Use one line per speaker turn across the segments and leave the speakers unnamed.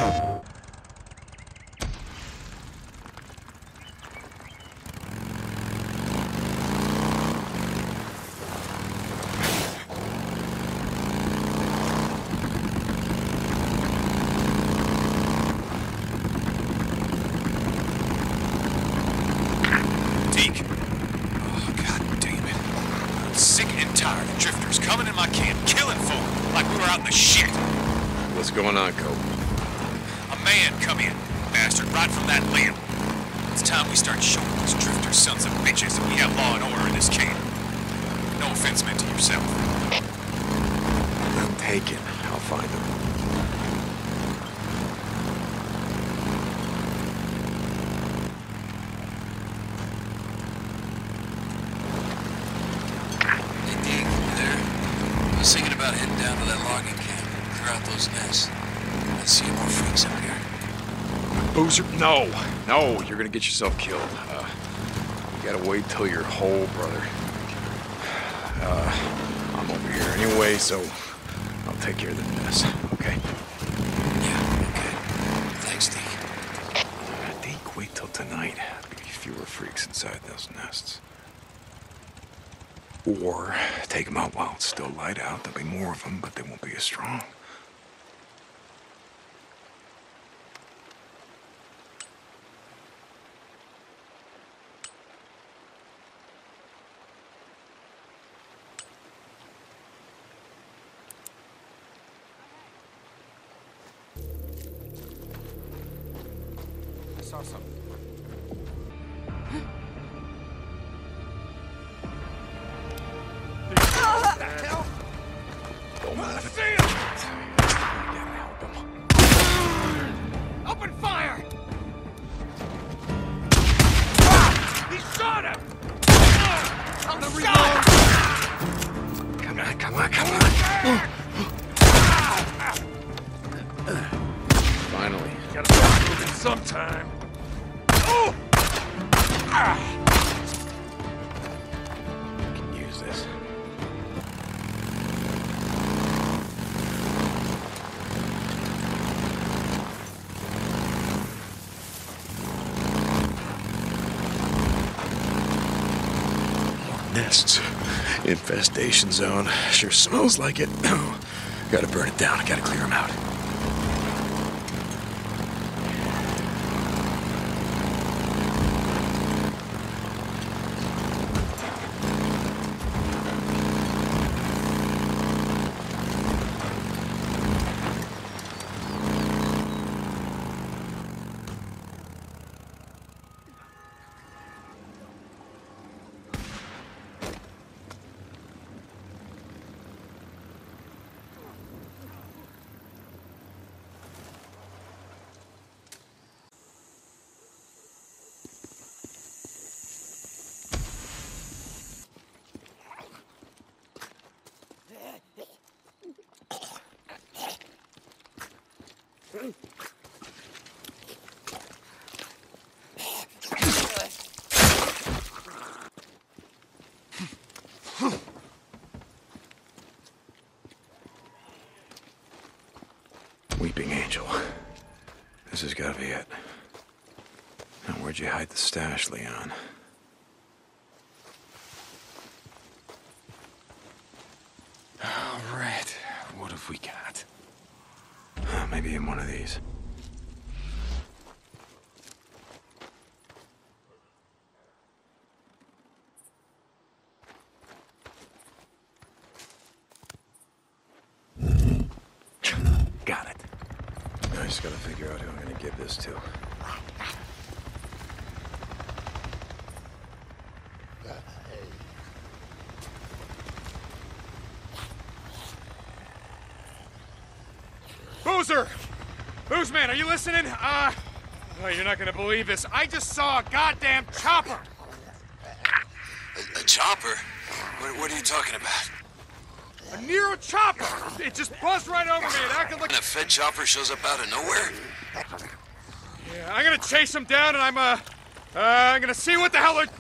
What's going on, Cope?
A man come in, bastard, right from that limb. It's time we start showing these drifters sons of bitches that we have law and order in this camp. No offense meant to yourself.
I'm taken. I'll find them.
Hey, Deke, you there? I was thinking about heading down to that logging camp. Clear out those nests. Let's see more freaks up here.
Boozer, no, you're gonna get yourself killed. You gotta wait till you're whole, brother. I'm over here anyway, so I'll take care of the mess, okay?
Yeah, okay. Thanks, Deke.
Deke, wait till tonight. There'll be fewer freaks inside those nests. Or take them out while it's still light out. There'll be more of them, but they won't be as strong.
Saw something.
What the hell? Don't mind it.
See him!
I gotta help him.
Open fire! He shot him! On the reload!
Come on. Finally.
Gotta start moving sometime. Oh!
I can use this. Nests. Infestation zone. Sure smells like it. Gotta burn it down. Gotta clear them out. Weeping Angel. This has got to be it. Now, where'd you hide the stash, Leon? All right. What have we got? Maybe in one of these. Got it. I just gotta figure out who I'm gonna give this to.
Boozer! Boozman, are you listening? Oh, you're not gonna believe this. I just saw a goddamn chopper!
A chopper? What are you talking about?
A Nero chopper! It just buzzed right over me. It acted like...
And a Fed chopper shows up out of nowhere?
Yeah, I'm gonna chase him down and I'm gonna see what the hell they're...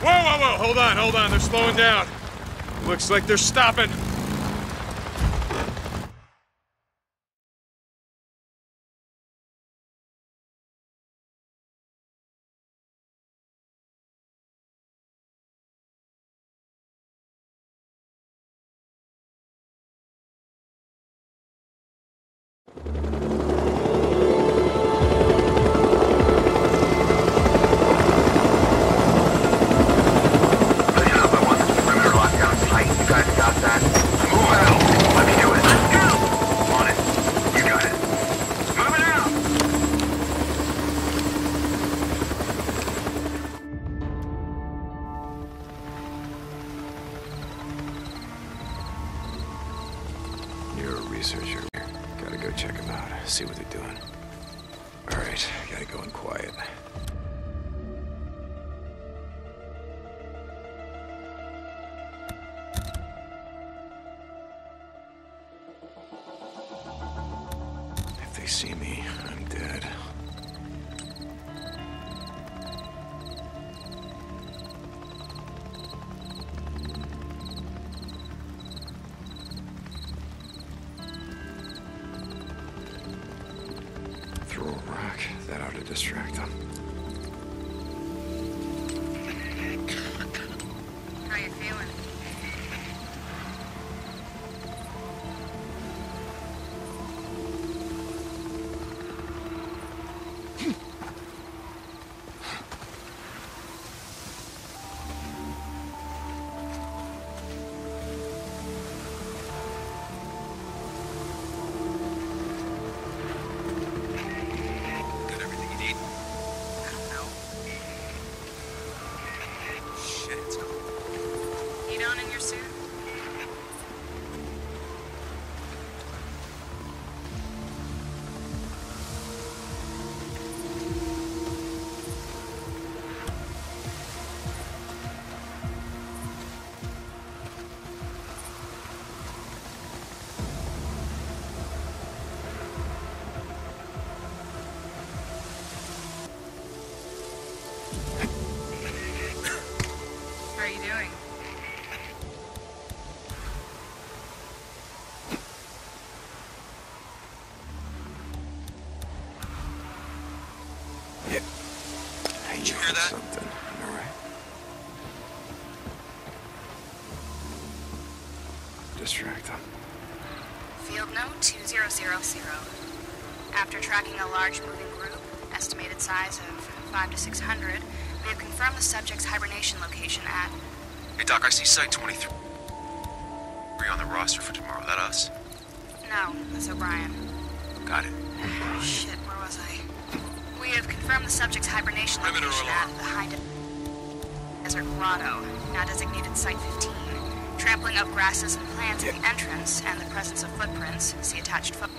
Whoa, hold on, they're slowing down. Looks like they're stopping. Researcher. Gotta go check them out, see what they're doing. Alright, gotta go in quiet. If they see me, I'm dead. Throw a rock. That ought to distract them.
How you feeling? How are you doing?
Yeah.
Did you hear that?
Something. Am I right? Distract them.
Field note 2000. After tracking a large moving group, estimated size of 500 to 600, we have confirmed the subject's hibernation location at...
Hey, Doc, I see Site 23 on the roster for tomorrow. That us?
No, that's O'Brien.
Got it.
Shit, where was I? We have confirmed the subject's hibernation
Perimeter
location
alarm.
at the High Desert Grotto, now designated Site 15. Trampling of grasses and plants at the entrance and the presence of footprints. See attached photo.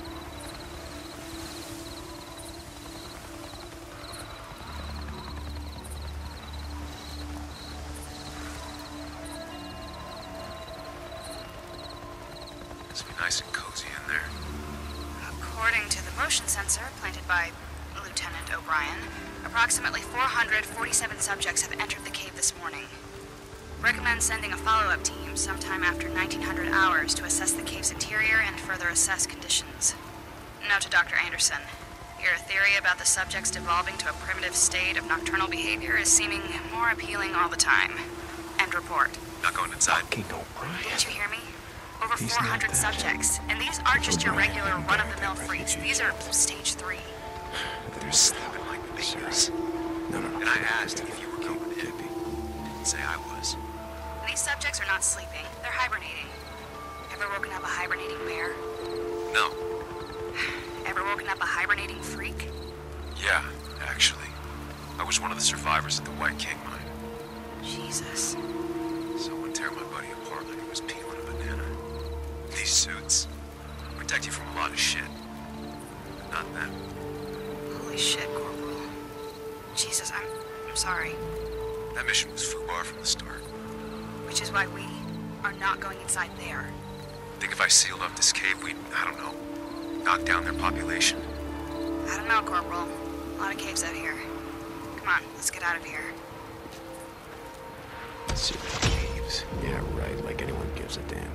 Must be nice and cozy in there.
According to the motion sensor planted by Lieutenant O'Brien, approximately 447 subjects have entered the cave this morning. Recommend sending a follow-up team sometime after 1900 hours to assess the cave's interior and further assess conditions. Note to Dr. Anderson. Your theory about the subjects devolving to a primitive state of nocturnal behavior is seeming more appealing all the time. End report.
Not going inside.
Fucking O'Brien.
Didn't you hear me? Over
He's
400
not dead.
subjects, and these aren't just your
O'Brien
regular
ain't
run-of-the-mill
bad,
freaks.
refugee.
These are stage 3.
There's
Sleeping like babies.
No.
And I asked if you were going in.
Can't be.
Didn't say I was.
These subjects are not sleeping. They're hibernating. Ever woken up a hibernating bear?
No.
Ever woken up a hibernating freak?
Yeah, actually. I was one of the survivors at the White King mine.
Jesus.
Someone tear my buddy apart like he was peeling a banana. These suits protect you from a lot of shit. But not them.
Holy shit, Corporal. Jesus, I'm sorry.
That mission was FUBAR from the start.
Which is why we are not going inside there.
Think if I sealed up this cave, we'd, I don't know, knock down their population?
I don't know, Corporal. A lot of caves out here. Come on, let's get out of here.
Secret caves. Yeah, right, like anyone gives a damn.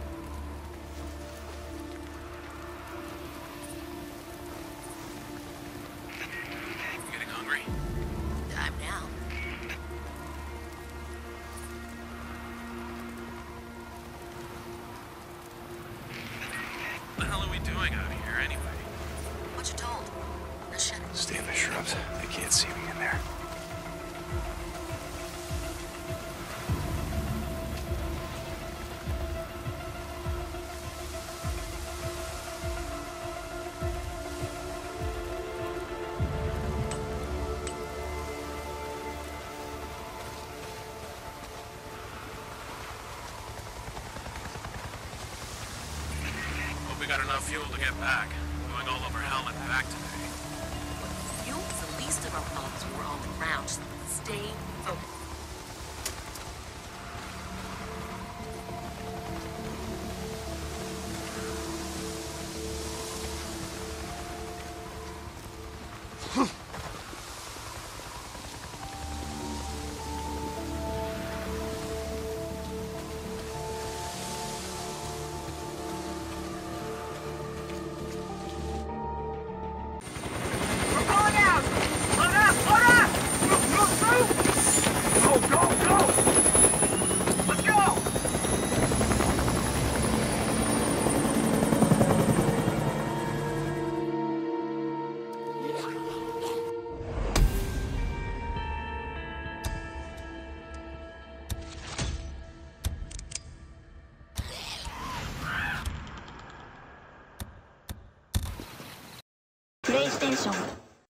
You getting hungry?
Time now.
What the hell are we doing out here anyway?
What you told? No shit.
Stay in the shrubs. They can't see me in there.
Hope we got enough fuel to get back. Going all over hell and back today.
Fuel's the least of our problems when we're on the ground. Just stay focused.
PlayStation